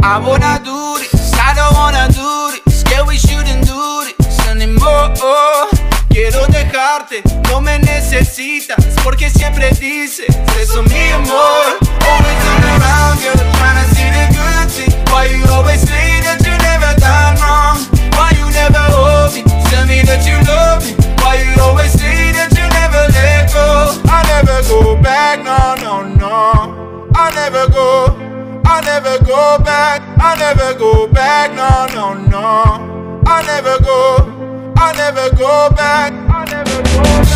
I wanna do this, I don't wanna do this. Yeah, we shouldn't do this anymore. Quiero dejarte, no me necesitas, porque siempre dices eso, mi amor. Always turn around, girl, tryna see the good thing. Why you always say that you never done wrong? Why you never hold me, tell me that you love me? Why you always say that you never let go? I never go back, no, no, no. I never go back. I never go back, no, no, no. I never go back. I never go